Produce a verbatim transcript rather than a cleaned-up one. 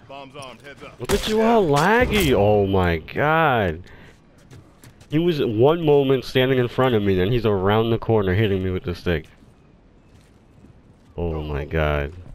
Bombs armed. Heads up. Look at you all laggy. Oh my god. He was one moment standing in front of me, then he's around the corner hitting me with the stick. Oh my god.